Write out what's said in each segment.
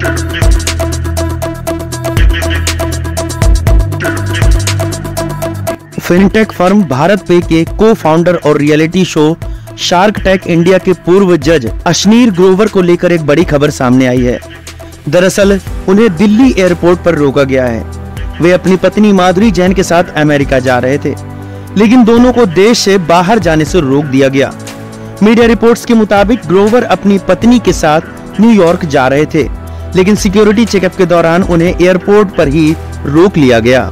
Fintech firm Bharat पे के को फाउंडर और reality show shark tank India के पूर्व जज अशनीर ग्रोवर को लेकर एक बड़ी खबर सामने आई है। दरअसल उन्हें दिल्ली एयरपोर्ट पर रोका गया है। वे अपनी पत्नी माधुरी जैन के साथ अमेरिका जा रहे थे, लेकिन दोनों को देश से बाहर जाने से रोक दिया गया। मीडिया रिपोर्ट्स के मुताबिक ग्रोवर अपनी पत्नी के साथ न्यूयॉर्क जा रहे थे, लेकिन सिक्योरिटी चेकअप के दौरान उन्हें एयरपोर्ट पर ही रोक लिया गया।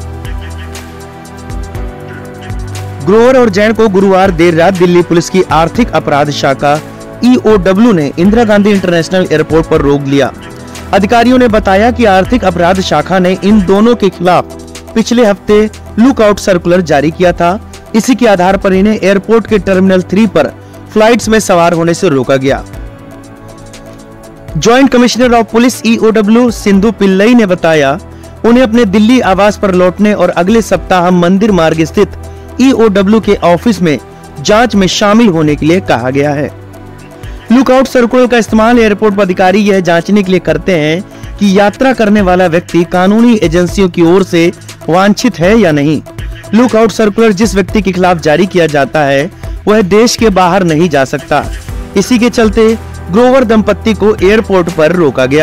ग्रोवर और जैन को गुरुवार देर रात दिल्ली पुलिस की आर्थिक अपराध शाखा EOW ने इंदिरा गांधी इंटरनेशनल एयरपोर्ट पर रोक लिया। अधिकारियों ने बताया कि आर्थिक अपराध शाखा ने इन दोनों के खिलाफ पिछले हफ्ते लुकआउट सर्कुलर जारी किया था। इसी के आधार पर इन्हें एयरपोर्ट के टर्मिनल 3 पर फ्लाइट्स में सवार होने से रोका गया। Joint commissioner of police EOW Sindhu Pillai ने बताया, उन्हें अपने दिल्ली आवास पर लौटने और अगले सप्ताह मंदिर मार्ग स्थित EOW के ऑफिस में जांच में शामिल होने के लिए कहा गया है। लुकआउट सर्कुलर का इस्तेमाल एयरपोर्ट पर अधिकारी यह जांचने के लिए करते हैं कि यात्रा करने वाला व्यक्ति कानूनी एजेंसियों की ओर से वांछित है या नहीं। लुकआउट सर्कुलर जिस व्यक्ति के खिलाफ जारी किया जाता है वह देश के बाहर नहीं जा सकता। इसी के चलते ग्रोवर दंपत्ति को एयरपोर्ट पर रोका गया।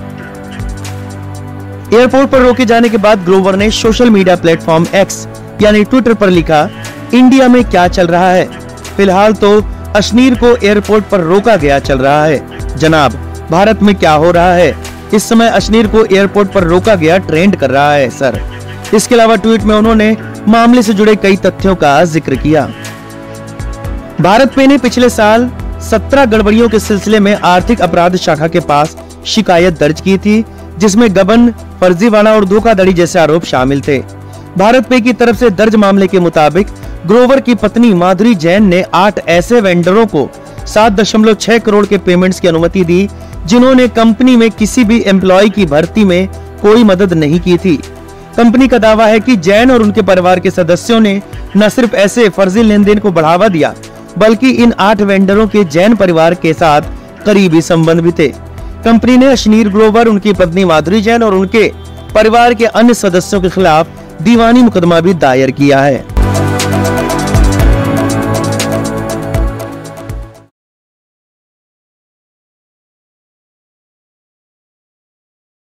एयरपोर्ट पर रोके जाने के बाद ग्रोवर ने सोशल मीडिया प्लेटफॉर्म X यानी ट्विटर पर लिखा, इंडिया में क्या चल रहा है? फिलहाल तो अशनीर को एयरपोर्ट पर रोका गया चल रहा है। जनाब, भारत में क्या हो रहा है? इस समय अशनीर को एयरपोर्ट पर रोका गया ट्रेंड कर रहा है सर। इसके अलावा ट्वीट में उन्होंने मामले से जुड़े कई तथ्यों का जिक्र किया। भारत पे ने पिछले साल 17 गड़बड़ियों के सिलसिले में आर्थिक अपराध शाखा के पास शिकायत दर्ज की थी, जिसमें गबन, फर्जीवाड़ा और धोखाधड़ी जैसे आरोप शामिल थे। भारत पे की तरफ से दर्ज मामले के मुताबिक ग्रोवर की पत्नी माधुरी जैन ने 8 ऐसे वेंडरों को 7.6 करोड़ के पेमेंट्स की अनुमति दी, जिन्होंने कंपनी में किसी भी एम्प्लॉय की भर्ती में कोई मदद नहीं की थी। कंपनी का दावा है कि जैन और उनके परिवार के सदस्यों ने न सिर्फ ऐसे फर्जी लेन देन को बढ़ावा दिया, बल्कि इन 8 वेंडरों के जैन परिवार के साथ करीबी संबंध भी थे। कंपनी ने अशनीर ग्रोवर, उनकी पत्नी माधुरी जैन और उनके परिवार के अन्य सदस्यों के खिलाफ दीवानी मुकदमा भी दायर किया है।